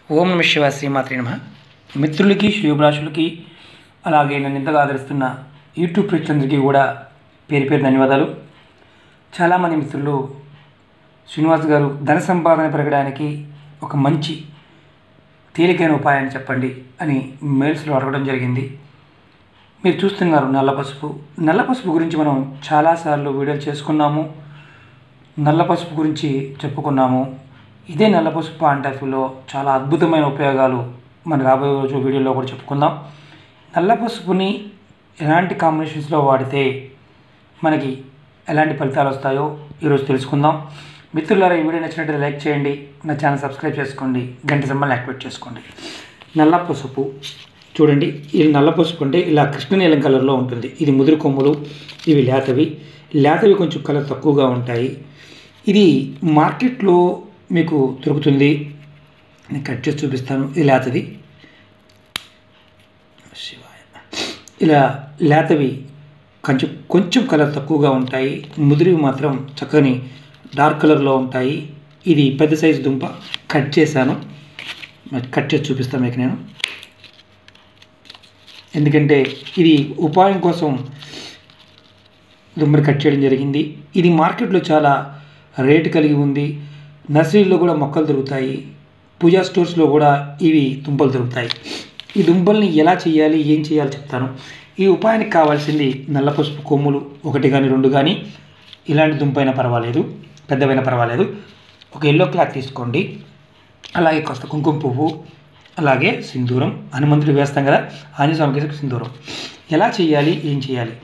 ఓం నమః శివాయ శ్రీమాత్రే నమః. మిత్రులకి శ్రేయోభిలాషులకి అలాగే నన్ను ఇంతగా ఆదరిస్తున్న యూట్యూబ్ ప్రేక్షకులందరికీ కూడా పేరు పేరు ధన్యవాదాలు. చాలామంది మిత్రులు శ్రీనివాస్ గారు ధన సంపాదన పెరగడానికి ఒక మంచి తేలికైన ఉపాయాన్ని చెప్పండి అని మెయిల్స్లో అడగడం జరిగింది. మీరు చూస్తున్నారు నల్ల పసుపు. నల్ల పసుపు గురించి మనం చాలాసార్లు వీడియోలు చేసుకున్నాము. నల్ల పసుపు గురించి చెప్పుకున్నాము. ఇదే నల్ల పసుపు పాయింట్ ఆఫ్ వ్యూలో చాలా అద్భుతమైన ఉపయోగాలు మన రాబోయే రోజు వీడియోలో కూడా చెప్పుకుందాం. నల్ల పసుపుని ఎలాంటి కాంబినేషన్స్లో వాడితే మనకి ఎలాంటి ఫలితాలు వస్తాయో ఈరోజు తెలుసుకుందాం. మిత్రులారా, ఈ వీడియో నచ్చినట్లయితే లైక్ చేయండి, నా ఛానల్ సబ్స్క్రైబ్ చేసుకోండి, గంట సింబల్ని యాక్టివేట్ చేసుకోండి. నల్ల పసుపు చూడండి. ఇది నల్ల పసుపు అంటే ఇలా కృష్ణనీలం కలర్లో ఉంటుంది. ఇది ముదురు కొమ్ములు, ఇవి లేతవి కొంచెం కలర్ తక్కువగా ఉంటాయి. ఇది మార్కెట్లో మీకు దొరుకుతుంది. నేను కట్ చేసి చూపిస్తాను. ఇది లేతది. ఇలా లేతవి కొంచెం కలర్ తక్కువగా ఉంటాయి. ముదిరివి మాత్రం చక్కని డార్క్ కలర్లో ఉంటాయి. ఇది పెద్ద సైజు దుంప. కట్ చేశాను. కట్ చేసి చూపిస్తాను మీకు నేను, ఎందుకంటే ఇది ఉపాయం కోసం దుంపని కట్ చేయడం జరిగింది. ఇది మార్కెట్లో చాలా రేటు కలిగి ఉంది. నర్సరీలో కూడా మొక్కలు దొరుకుతాయి. పూజా స్టోర్స్లో కూడా ఇవి దుంపలు దొరుకుతాయి. ఈ దుంపల్ని ఎలా చేయాలి, ఏం చేయాలో చెప్తాను. ఈ ఉపాయానికి కావాల్సింది నల్ల పసుపు కొమ్ములు 1 కానీ 2 కానీ, ఇలాంటి దుంప అయినా పర్వాలేదు, పెద్దవైనా పర్వాలేదు. ఒక ఎల్లో క్లాత్ తీసుకోండి. అలాగే కాస్త కుంకుమ పువ్వు, అలాగే సింధూరం. హనుమంతుడికి వేస్తాం కదా, ఆంజనేయ స్వామికి సింధూరం. ఎలా చేయాలి, ఏం చేయాలి?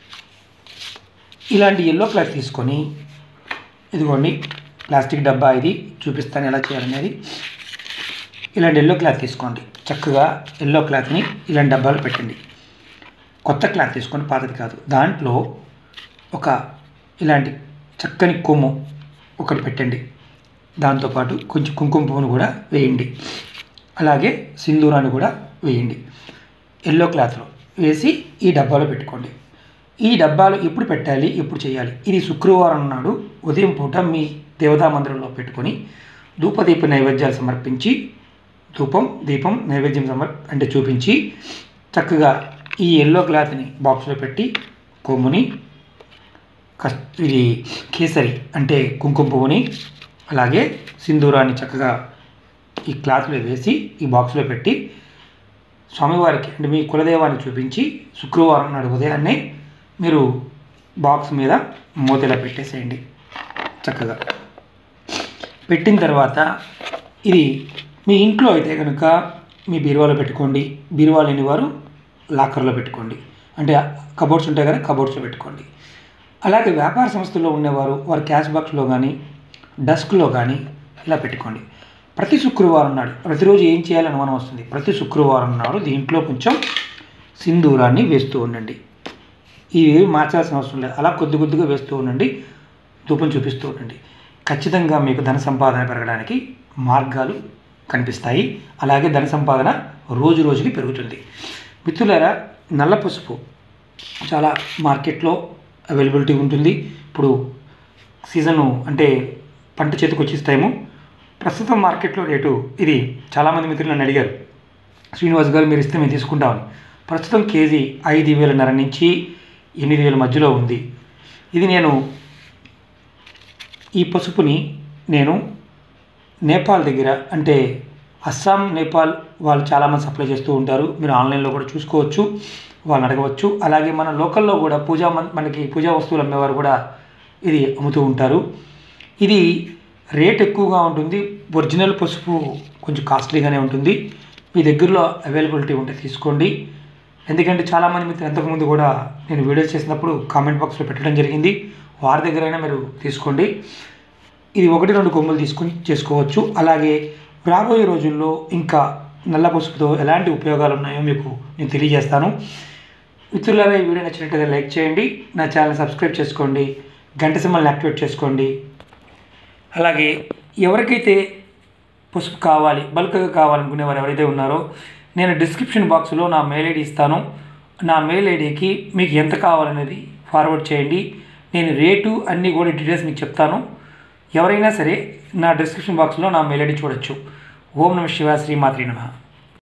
ఇలాంటి ఎల్లో క్లాత్ తీసుకొని, ఇదిగోండి ప్లాస్టిక్ డబ్బా, ఇది చూపిస్తాను ఎలా చేయాలనేది. ఇలాంటి ఎల్లో క్లాత్ తీసుకోండి. చక్కగా ఎల్లో క్లాత్ని ఇలాంటి డబ్బాలు పెట్టండి. కొత్త క్లాత్ తీసుకోండి, పాతది కాదు. దాంట్లో ఒక ఇలాంటి చక్కని కొమ్ము ఒకటి పెట్టండి. దాంతోపాటు కొంచెం కుంకుమ పువ్వును కూడా వేయండి. అలాగే సింధూరాన్ని కూడా వేయండి. ఎల్లో క్లాత్లో వేసి ఈ డబ్బాలో పెట్టుకోండి. ఈ డబ్బాలు ఎప్పుడు పెట్టాలి, ఎప్పుడు చేయాలి? ఇది శుక్రవారం నాడు ఉదయం పూట మీ దేవతా మందిరంలో పెట్టుకొని ధూపదీప నైవేద్యాలు సమర్పించి, ధూపం దీపం నైవేద్యం అంటే చూపించి, చక్కగా ఈ ఎల్లో క్లాత్ని బాక్స్లో పెట్టి కొమ్ముని, ఇది కేసరి అంటే కుంకుమ పువ్వుని, అలాగే సింధూరాన్ని చక్కగా ఈ క్లాత్లో వేసి ఈ బాక్స్లో పెట్టి స్వామివారికి అంటే మీ కులదేవాన్ని చూపించి శుక్రవారం నాడు ఉదయాన్నే మీరు బాక్స్ మీద మూతలా పెట్టేసేయండి. చక్కగా పెట్టిన తర్వాత ఇది మీ ఇంట్లో అయితే కనుక మీ బీరువాలో పెట్టుకోండి. బీరువా లేని వారు లాకర్లో పెట్టుకోండి. అంటే కబోర్డ్స్ ఉంటాయి కదా, కబోర్డ్స్లో పెట్టుకోండి. అలాగే వ్యాపార సంస్థల్లో ఉండేవారు వారి క్యాష్ బాక్స్లో కానీ డస్క్లో కానీ ఇలా పెట్టుకోండి. ప్రతి శుక్రవారం నాడు, ప్రతిరోజు ఏం చేయాలని అనుమానం వస్తుంది. ప్రతి శుక్రవారం నాడు దీంట్లో కొంచెం సింధూరాన్ని వేస్తూ ఉండండి. ఇవి మార్చాల్సిన అవసరం లేదు. అలా కొద్దిగా వేస్తూ ఉండండి. ధూపం చూపిస్తూ ఉండండి. ఖచ్చితంగా మీకు ధన సంపాదన పెరగడానికి మార్గాలు కనిపిస్తాయి. అలాగే ధన సంపాదన రోజు రోజుకి పెరుగుతుంది. మిత్రులారా, నల్ల పసుపు చాలా మార్కెట్లో అవైలబిలిటీ ఉంటుంది. ఇప్పుడు సీజను అంటే పంట చేతికి వచ్చే టైము. ప్రస్తుతం మార్కెట్లో రేటు ఇది చాలామంది మిత్రులు నన్ను అడిగారు, శ్రీనివాస్ గారు మీరు ఇస్తే మేము తీసుకుంటామని. ప్రస్తుతం కేజీ 5,500 నుంచి 8,000 మధ్యలో ఉంది. ఇది ఈ పసుపుని నేను నేపాల్ దగ్గర అంటే అస్సాం, నేపాల్ వాళ్ళు చాలామంది సప్లై చేస్తూ ఉంటారు. మీరు ఆన్లైన్లో కూడా చూసుకోవచ్చు, వాళ్ళని అడగవచ్చు. అలాగే మన లోకల్లో కూడా మనకి పూజా వస్తువులు అమ్మేవారు కూడా ఇది అమ్ముతూ ఉంటారు. ఇది రేట్ ఎక్కువగా ఉంటుంది. ఒరిజినల్ పసుపు కొంచెం కాస్ట్లీగానే ఉంటుంది. మీ దగ్గరలో అవైలబిలిటీ ఉంటే తీసుకోండి. ఎందుకంటే చాలామంది మిత్రులు ఎంతకుముందు కూడా నేను వీడియోస్ చేసినప్పుడు కామెంట్ బాక్స్లో పెట్టడం జరిగింది. వారి దగ్గరైనా మీరు తీసుకోండి. ఇది 1-2 కొమ్ములు తీసుకొని చేసుకోవచ్చు. అలాగే రాబోయే రోజుల్లో ఇంకా నల్ల పసుపుతో ఎలాంటి ఉపయోగాలు ఉన్నాయో మీకు నేను తెలియజేస్తాను. మిత్రులారా, ఈ వీడియో నచ్చినట్లయితే లైక్ చేయండి, నా ఛానల్ సబ్స్క్రైబ్ చేసుకోండి, గంట సింబల్ని యాక్టివేట్ చేసుకోండి. అలాగే ఎవరికైతే పసుపు కావాలి, బల్క్గా కావాలనుకునేవారు ఎవరైతే ఉన్నారో, నేను డిస్క్రిప్షన్ బాక్స్లో నా మెయిల్ ఐడి ఇస్తాను. నా మెయిల్ ఐడికి మీకు ఎంత కావాలనేది ఫార్వర్డ్ చేయండి. నేను రేటు అన్నీ కూడా డీటెయిల్స్ మీకు చెప్తాను. ఎవరైనా సరే నా డిస్క్రిప్షన్ బాక్స్లో నా మెయిల్ ఐడి చూడొచ్చు. ఓం నమః శివాయ శ్రీమాత్రే నమః.